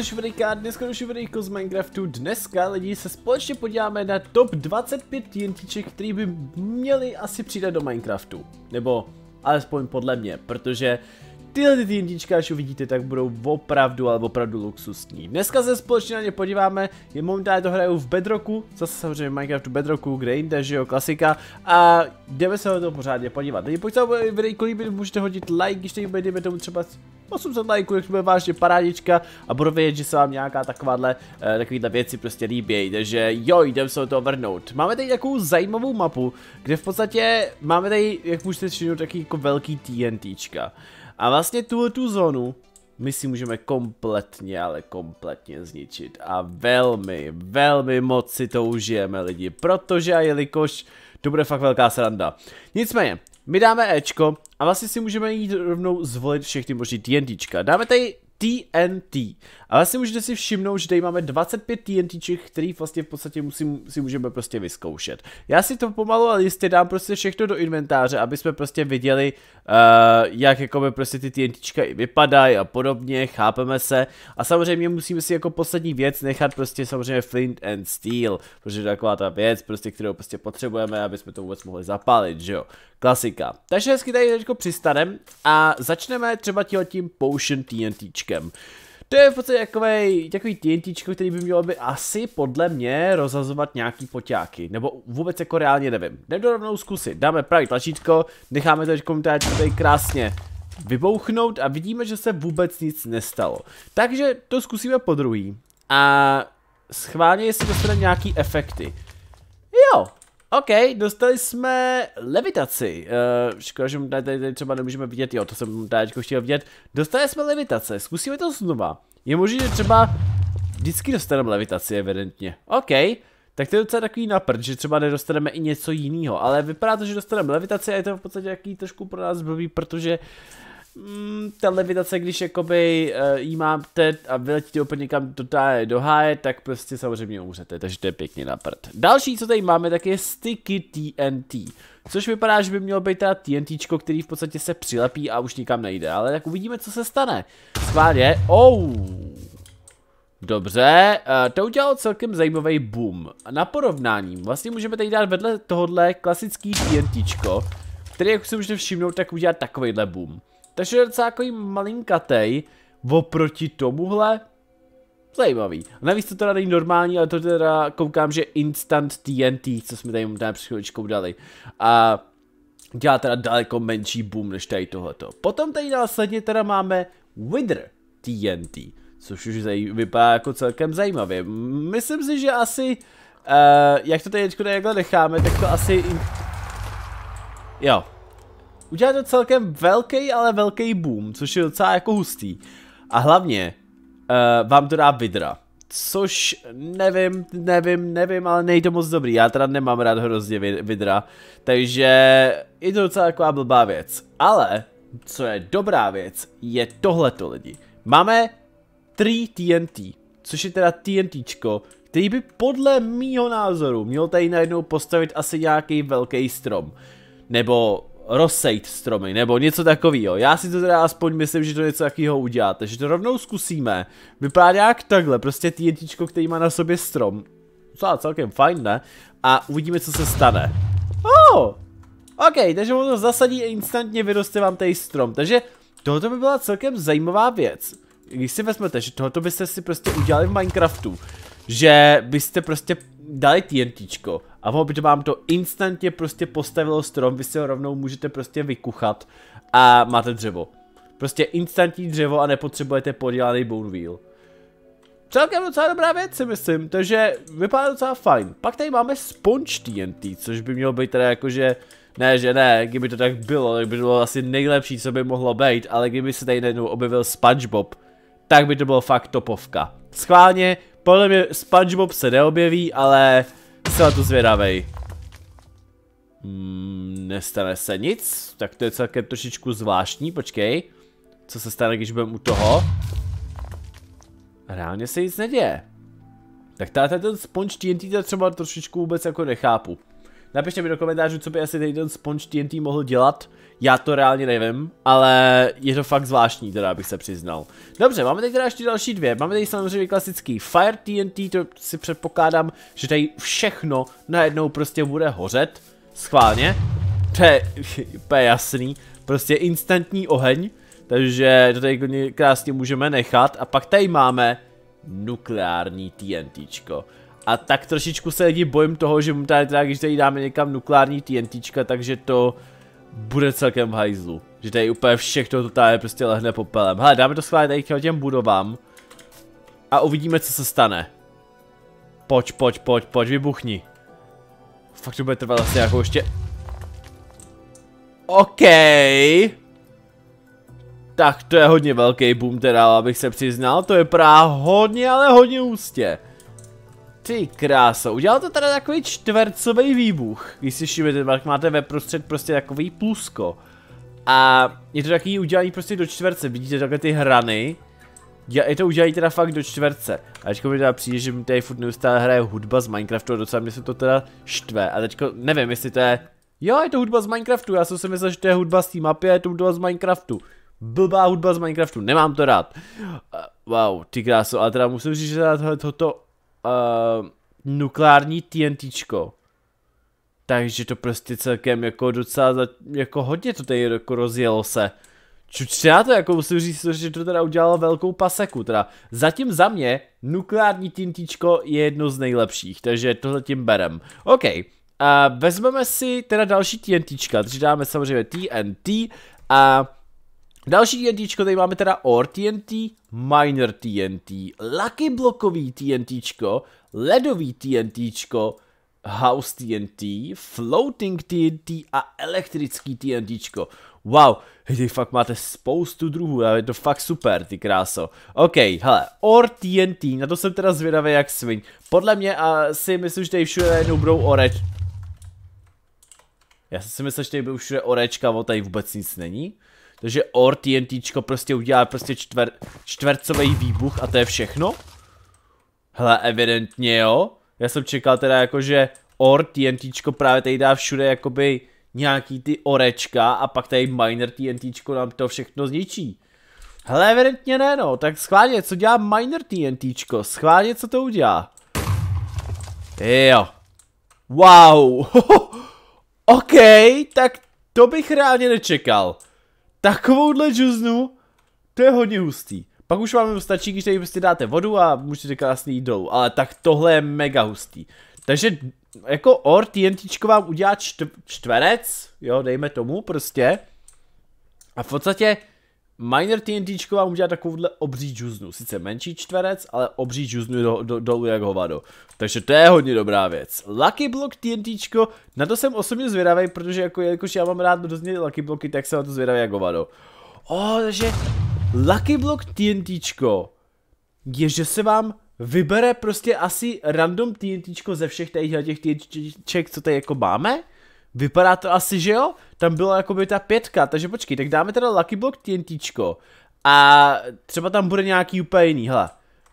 Švedejka, dneska do Švedejko z Minecraftu. Dneska lidi se společně podíváme na top 25 TNTček, který by měli asi přidat do Minecraftu. Nebo alespoň podle mě, protože tyhle TNTčka, až uvidíte, tak budou opravdu, ale opravdu luxusní. Dneska se společně na ně podíváme, je momentálně to hraju v Bedrocku, zase samozřejmě v Minecraftu Bedrocku, kde jinde, že jo, klasika. A jdeme se na to pořádně podívat. Teď pokud se vám videjko líbí, můžete hodit like, když teď dejme tomu třeba 800 lajků, tak to bude vážně parádička a budu vědět, že se vám nějaká takovýhle věci prostě líbí, takže jo, jdeme se do toho vrhnout. Máme tady takovou zajímavou mapu, kde v podstatě máme tady, jak můžete všimnout, taky jako velký TNTčka. A vlastně tu zónu my si můžeme kompletně, ale kompletně zničit. A velmi moc si to užijeme, lidi, protože a jelikož to bude fakt velká sranda. Nicméně, my dáme Ečko a vlastně si můžeme jít rovnou zvolit všechny možný TNTčka. Dáme tady TNT. A vlastně můžete si všimnout, že tady máme 25 TNTček, který vlastně v podstatě si můžeme prostě vyzkoušet. Já si to pomalu ale jistě dám prostě všechno do inventáře, aby jsme prostě viděli, jak jakoby prostě ty TNTčka i vypadají a podobně, chápeme se. A samozřejmě musíme si jako poslední věc nechat prostě samozřejmě flint and steel, protože to je taková ta věc, prostě, kterou prostě potřebujeme, aby jsme to vůbec mohli zapálit, že jo. Klasika. Takže hezky tady teďko přistanem a začneme třeba tím Potion TNTčkem. To je v podstatě takový TNTčko, který by mělo by asi podle mě rozhazovat nějaký poťáky. Nebo vůbec jako reálně nevím. Jdeme to rovnou zkusit. Dáme pravý tlačítko, necháme to tady krásně vybouchnout a vidíme, že se vůbec nic nestalo. Takže to zkusíme po druhý. A schválně, jestli dostaneme nějaký efekty. Jo. OK, dostali jsme levitaci. Škoda, že tady třeba nemůžeme vidět, jo, to jsem tady chtěl vidět. Dostali jsme levitace, zkusíme to znova. Je možné, že třeba vždycky dostaneme levitaci, evidentně. OK, tak to je docela takový naprt, že třeba nedostaneme i něco jiného. Ale vypadá to, že dostaneme levitaci a je to v podstatě jaký trošku pro nás blbý, protože ta levitace, když jakoby jí máte a vyletíte úplně někam do háje, tak prostě samozřejmě umřete, takže to je pěkně na prd. Další, co tady máme, tak je sticky TNT, což vypadá, že by mělo být teda TNTčko, který v podstatě se přilepí a už nikam nejde, ale tak uvidíme, co se stane. Schválně, dobře, to udělalo celkem zajímavý boom. Na porovnání, vlastně můžeme tady dát vedle tohohle klasický TNTčko, který, jak si můžete všimnout, tak udělat takovejhle boom. Takže je docela takový malinkatej oproti tomuhle. Zajímavý. A navíc to teda není normální, ale to teda koukám, že instant TNT, co jsme tady před chvíličkou dali. A dělá teda daleko menší boom než tady tohleto. Potom tady následně teda máme Wither TNT, což už vypadá jako celkem zajímavě. Myslím si, že asi, jak to tady takhle necháme, tak to asi... Jo. Udělá to celkem velký, ale velký boom, což je docela jako hustý. A hlavně vám to dá Withera. Což nevím, ale nejde to moc dobrý. Já teda nemám rád hrozně Withera. Takže je to docela taková blbá věc. Ale, co je dobrá věc, je tohleto, lidi. Máme 3 TNT, což je teda TNTčko, který by podle mýho názoru měl tady najednou postavit asi nějaký velký strom. Nebo rozsejt stromy, nebo něco takového. Já si to teda aspoň myslím, že to něco takového udělá, takže to rovnou zkusíme. Vypadá nějak takhle, prostě TNTčko, který má na sobě strom. Celkem fajn, ne? A uvidíme, co se stane. OK, takže on to zasadí a instantně vyroste vám tady strom, takže tohoto by byla celkem zajímavá věc. Když si vezmete, že tohoto byste si prostě udělali v Minecraftu, že byste prostě dali TNTčko a ono by to vám to instantně prostě postavilo strom, vy si ho rovnou můžete prostě vykuchat a máte dřevo. Prostě instantní dřevo a nepotřebujete podělaný bone wheel. Celkem docela dobrá věc, si myslím, takže vypadá docela fajn. Pak tady máme sponge TNT, což by mělo být teda jakože, ne, kdyby to tak bylo, tak by to bylo asi nejlepší, co by mohlo být, ale kdyby se tady najednou objevil SpongeBob, tak by to bylo fakt topovka. Schválně, podle mě SpongeBob se neobjeví, ale jsem na to zvědavej. Nestane se nic, tak to je celkem trošičku zvláštní, počkej. Co se stane, když budeme u toho? Reálně se nic neděje. Tak tady ten sponge TNT třeba trošičku vůbec jako nechápu. Napište mi do komentářů, co by asi tady ten Sponge TNT mohl dělat. Já to reálně nevím, ale je to fakt zvláštní, teda bych se přiznal. Dobře, máme tady teda ještě další dvě. Máme tady samozřejmě klasický Fire TNT, to si předpokládám, že tady všechno najednou prostě bude hořet. Schválně. To je úplně jasný. Prostě instantní oheň. Takže to tady krásně můžeme nechat. A pak tady máme nukleární TNTčko. A tak trošičku se lidi bojím toho, že když tady dáme někam nukleární TNTčka, takže to bude celkem v hajzlu. Že tady úplně všechno totálně prostě lehne popelem. Hele, dáme to schválně tady k těm budovám. A uvidíme, co se stane. Pojď, vybuchni. Fakt to bude trvat asi jako ještě... OK. Tak to je hodně velký boom teda, abych se přiznal. To je právě hodně, ale hodně ústě. Ty kráso, udělal to teda takový čtvercový výbuch. Když si všimnete, tak máte ve prostřed prostě takový plusko. A je to takový udělaný prostě do čtverce, vidíte takhle ty hrany. Je to udělaný teda fakt do čtverce. A teďko mi teda přijde, že mi tady furt neustále hraje hudba z Minecraftu a docela mě se to teda štve. A teďko nevím, jestli to je... Jo, je to hudba z Minecraftu, já jsem si myslel, že to je hudba z té mapy a je to hudba z Minecraftu. Blbá hudba z Minecraftu, nemám to rád. Wow, ty kráso, ale teda musím říct, že toto... nukleární TNTčko. Takže to prostě celkem jako docela, jako hodně to tady jako rozjelo se. Třeba to jako musím říct, že to teda udělalo velkou paseku, teda. Zatím za mě nukleární TNTčko je jedno z nejlepších, takže to zatím berem. OK, vezmeme si teda další TNTčka, takže dáme samozřejmě TNT a další TNTčko, tady máme teda Ore TNT, Miner TNT, Lucky Blockový TNTčko, Ledový TNTčko, House TNT, Floating TNT a Elektrický TNTčko. Wow, hej, fakt máte spoustu druhů, ale je to fakt super, ty kráso. OK, hele, Ore TNT, na to jsem teda zvědavý jak svin. Podle mě si myslím, že tady všude najednou budou oreč. Já jsem si myslel, že tady budou všude orečka, ale tady vůbec nic není. Takže Ore TNTčko prostě udělá prostě čtvercový výbuch a to je všechno? Hele, evidentně jo. Já jsem čekal teda jako, že Ore TNTčko právě tady dá všude jakoby nějaký ty orečka a pak tady Miner TNTčko nám to všechno zničí. Hele, evidentně ne no, tak schválně, co dělá Miner TNTčko, schválně, co to udělá. Jo. Wow. OK, tak to bych reálně nečekal. Takovouhle džuznu, to je hodně hustý. Pak už vám stačí, když tady prostě dáte vodu a můžete krásně jít dolů, ale tak tohle je mega hustý. Takže jako Ore TNTčko vám udělá čtverec, jo, dejme tomu prostě. A v podstatě Miner TNTčko vám udělá takovouhle obří džuznu. Sice menší čtverec, ale obří džuznu dolů jak hovado. Takže to je hodně dobrá věc. Lucky Block TNTčko, na to jsem osobně zvědavý, protože jakož já mám rád hrozně Lucky Blocky, tak jsem na to zvědavý jak hovado. Takže Lucky Block TNTčko je, že se vám vybere prostě asi random TNTčko ze všech těch TNTček, co tady jako máme. Vypadá to asi, že jo? Tam byla jakoby ta 5, takže počkej, tak dáme teda Lucky Block TNTčko. A třeba tam bude nějaký úplně jiný, hele.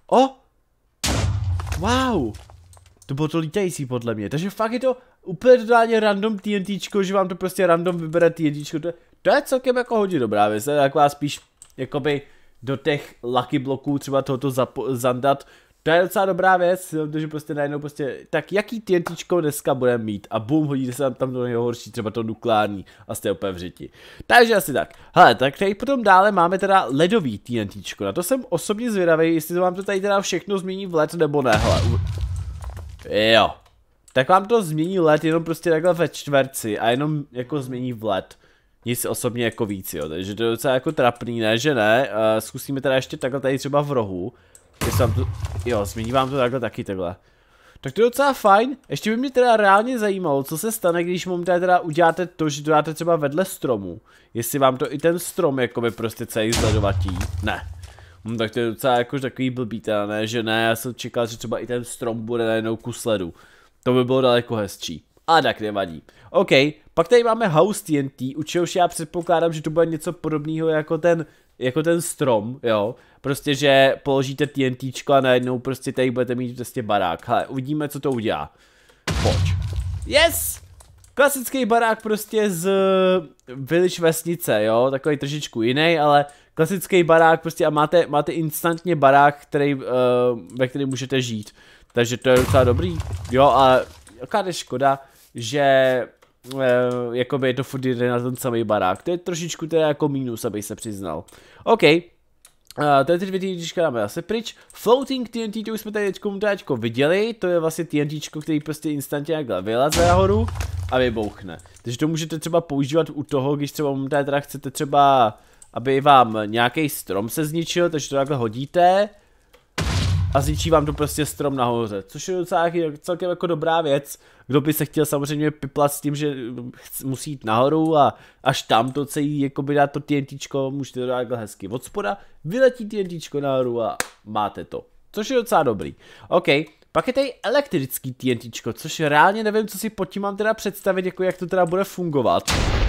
Wow. To bylo to lítající podle mě, takže fakt je to úplně totálně random TNTčko, že vám to prostě random vybere TNTčko. To je celkem jako hodně dobrá věc, tak vás spíš jakoby do těch Lucky Blocků třeba tohoto zandat. To je docela dobrá věc, protože prostě najednou prostě, tak jaký TNTčko dneska budeme mít a boom, hodíte se tam do nejhorší, třeba to nukleární a jste úplně v řiti. Takže asi tak. Hele, tak tady potom dále máme teda ledový TNTčko, na to jsem osobně zvědavý, jestli to vám to tady teda všechno změní v led nebo ne, hele. Jo. Tak vám to změní led jenom prostě takhle ve čtverci a jenom jako změní v led. Nic osobně jako víc, jo, takže to je docela jako trapný, ne, že ne, zkusíme teda ještě takhle tady třeba v rohu. Jo, změní vám to takhle takhle. Tak to je docela fajn, ještě by mě teda reálně zajímalo, co se stane, když momentálně teda uděláte to, že to dáte třeba vedle stromu. Jestli vám to i ten strom jakoby prostě celý zledovatí, ne. Tak to je docela jako takový blbý teda, ne, že ne, já jsem čekal, že třeba i ten strom bude najednou kus ledu. To by bylo daleko hezčí. Ale tak nevadí. OK, pak tady máme House TNT, u čehož já předpokládám, že to bude něco podobného jako ten strom, jo. Prostě, že položíte TNTčko a najednou prostě tady budete mít prostě barák. Hele, uvidíme, co to udělá. Pojď. Yes! Klasický barák prostě z Village vesnice, jo, takový trošičku jiný, ale klasický barák prostě a máte instantně barák, ve kterém můžete žít. Takže to je docela dobrý, jo, a jaká je škoda, že jakoby je to furt jde na ten samý barák. To je trošičku teda jako mínus, abych se přiznal. OK. To je ty dvě TNTčka dáme zase pryč. Floating TNT, to už jsme tady teďko viděli. To je vlastně TNTčko, který prostě instantně takhle vyleze nahoru a vybouchne. Takže to můžete třeba používat u toho, když třeba momentálně teda chcete třeba, aby vám nějaký strom se zničil, takže to takhle hodíte. A zničí vám to prostě strom nahoře, což je docela celkem jako dobrá věc. Kdo by se chtěl samozřejmě piplat s tím, že musí jít nahoru a až tam to celý jakoby dát to TNTčko, můžete to dát takhle hezky od spoda, vyletí TNTčko nahoru a máte to. Což je docela dobrý. OK, pak je tady elektrický TNTčko, což reálně nevím, co si pod tím mám teda představit, jako jak to teda bude fungovat.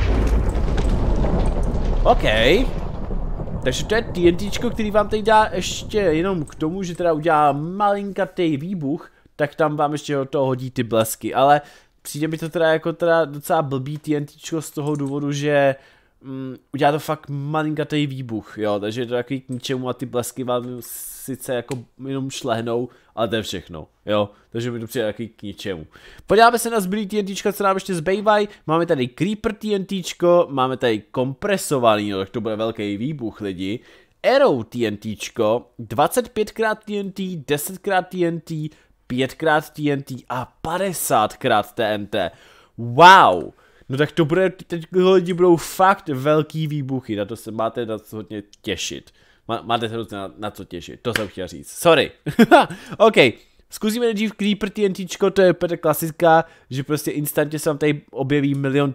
OK. Takže to je TNTčko, který vám tady dá ještě jenom k tomu, že teda udělá malinkatý výbuch, tak tam vám ještě do toho hodí ty blesky, ale přijde mi to teda jako docela blbý TNTčko z toho důvodu, že udělá to fakt malinkatý výbuch, jo, takže je to takový k ničemu a ty blesky vám sice jako jenom šlehnou, ale to je všechno, jo, takže mi to přijde takový k ničemu. Podíváme se na zbylý TNTčka, co nám ještě zbývají, máme tady Creeper TNTčko, máme tady kompresovaný, no, tak to bude velký výbuch lidi, Arrow TNTčko, 25x TNT, 10x TNT, 5x TNT a 50x TNT, wow! No tak to bude, teď lidi budou fakt velký výbuchy, na to se máte na co hodně těšit. Máte se na co těšit, to jsem chtěl říct, sorry. OK, zkusíme nejdřív Creeper TNTčko, to je klasická, že prostě instantně se vám tady objeví milion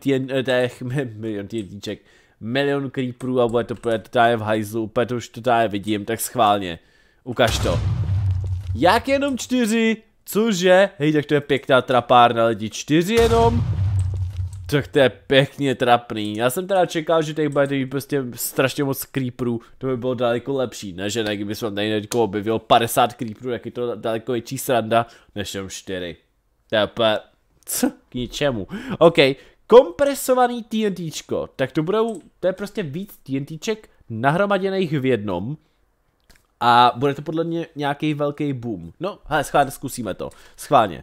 TNTček, milion Creeperů a bude to totálně v hajzlu, úplně to už totálně vidím, tak schválně, ukaž to. Jak jenom 4, cože? Hej, tak to je pěkná trapárna lidi, 4 jenom? Tak to je pěkně trapný. Já jsem teda čekal, že tady bude prostě strašně moc creeperů, to by bylo daleko lepší, ne? Že ne, kdyby jsem tady objevil 50 creeperů, jak je to daleko větší sranda, než jen 4. To je úplně... Co? K ničemu. OK, kompresovaný TNTčko, tak to je prostě víc TNTček nahromaděných v jednom. A bude to podle mě nějaký velký boom. No, hele, schválně, zkusíme to. Schválně.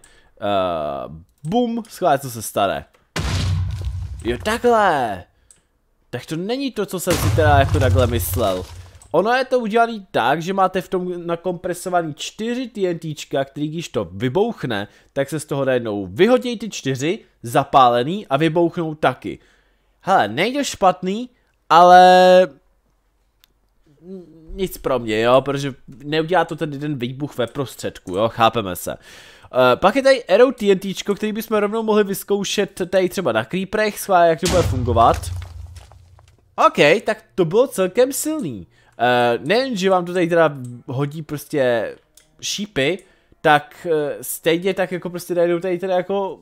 Boom, schválně, co se stane. Jo, takhle. Tak to není to, co jsem si teda jako takhle myslel. Ono je to udělané tak, že máte v tom nakompresovaný 4 TNTčka, který když to vybouchne, tak se z toho najednou vyhodí ty 4, zapálený a vybouchnou taky. Hele, nejde špatný, ale... nic pro mě, jo, protože neudělá to ten jeden výbuch ve prostředku, jo, chápeme se. Pak je tady Arrow TNTčko, který bychom rovnou mohli vyzkoušet tady třeba na creeperech, schválně jak to bude fungovat. OK, tak to bylo celkem silný. Nejen, že vám to tady teda hodí prostě šípy, tak stejně tak jako prostě najednou tady teda jako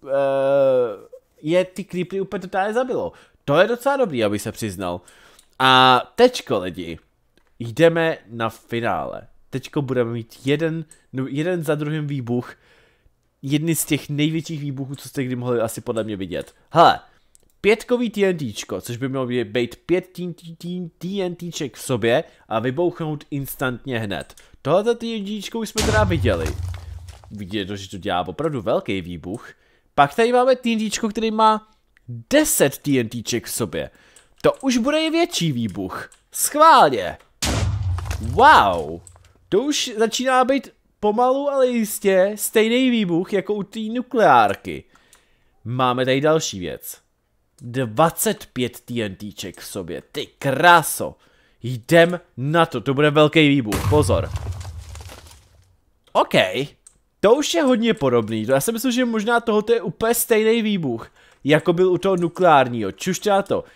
je ty creepery úplně totálně zabilo. To je docela dobrý, abych se přiznal. A teďko lidi, jdeme na finále. Teďko budeme mít jeden za druhým výbuch. Jedny z těch největších výbuchů, co jste kdy mohli asi podle mě vidět. Hele, 5kový TNTčko, což by mělo být 5 TNTček v sobě a vybouchnout instantně hned. Tohleto TNTčko už jsme teda viděli. Vidíte, že to dělá opravdu velký výbuch. Pak tady máme TNTčko, který má 10 TNTček v sobě. To už bude i větší výbuch. Schválně. Wow. To už začíná být pomalu, ale jistě stejný výbuch jako u té nukleárky. Máme tady další věc. 25 TNTček v sobě. Ty kráso. Jdem na to. To bude velký výbuch. Pozor. OK. To už je hodně podobný. Já si myslím, že možná tohoto je úplně stejný výbuch, jako byl u toho nukleárního. Čušte na to.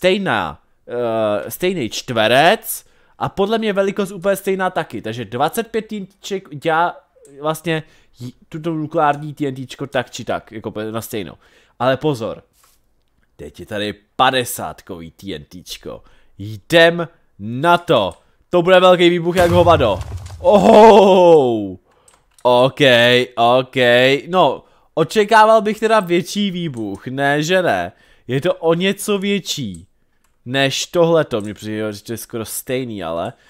Stejný čtverec a podle mě velikost úplně stejná taky. Takže 25 TNTček dělá vlastně tuto nukleární TNTčko tak či tak, jako na stejnou. Ale pozor. Teď je tady 50kový TNTčko. Jdem na to. To bude velký výbuch jak hovado. Oh! OK. No, Očekával bych teda větší výbuch, ne že ne. Je to o něco větší než tohleto, mě přijde, že to je skoro stejný,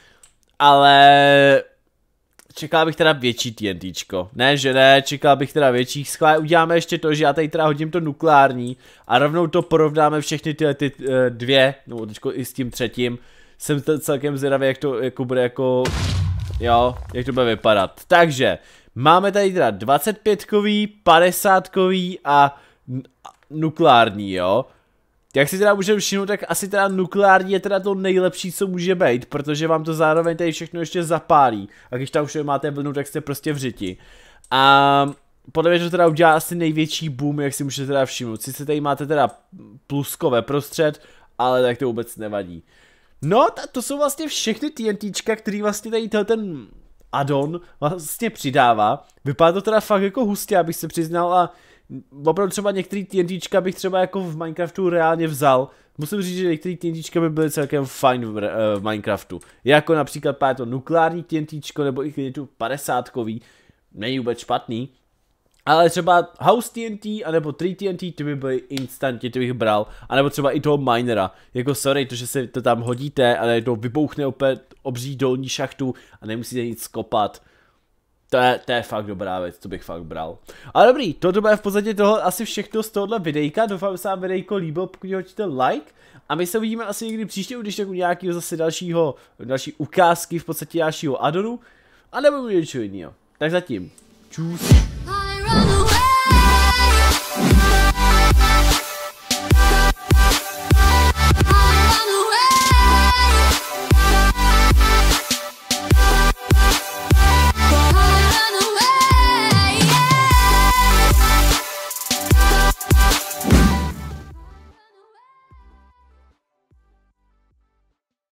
ale čekal bych teda větší TNTčko, ne že ne, čekal bych teda větší, schválně uděláme ještě to, že já tady teda hodím to nukleární a rovnou to porovnáme všechny ty dvě, no teďko i s tím třetím, jsem celkem zvědavý, jak to jako bude jako, jo, jak to bude vypadat, takže máme tady teda 25kový, 50kový a nukleární, jo. Jak si teda můžeme všimnout, tak asi teda nukleární je teda to nejlepší, co může být, protože vám to zároveň tady všechno ještě zapálí. A když tam už máte vlnu, tak jste prostě v řiti. A podle mě to teda udělá asi největší boom, jak si můžete teda všimnout. Sice tady máte teda pluskové prostřed, ale tak to vůbec nevadí. No, to jsou vlastně všechny TNTčka, který vlastně tady ten addon vlastně přidává. Vypadá to teda fakt jako hustě, abych se přiznal, a opravdu třeba některý TNTčka bych třeba jako v Minecraftu reálně vzal. Musím říct, že některý TNTčka by byly celkem fajn v Minecraftu. Jako například to nukleární TNTčko, nebo i tu 50kový, není vůbec špatný. Ale třeba House TNT, anebo 3 TNT, ty by byly instantně, ty bych bral. A nebo třeba i toho minera. Jako sorry, to, že se to tam hodíte, ale to vybouchne opět obří dolní šachtu a nemusíte nic kopat. To je fakt dobrá věc, to bych fakt bral. Ale dobrý, toto bude v podstatě toho asi všechno z tohohle videjka. Doufám, že se vám videjko líbilo, pokud hodíte like. A my se uvidíme asi někdy příště, když tak u nějakého zase další ukázky v podstatě dalšího addonu. A nebo něčeho jiného. Tak zatím. Čus.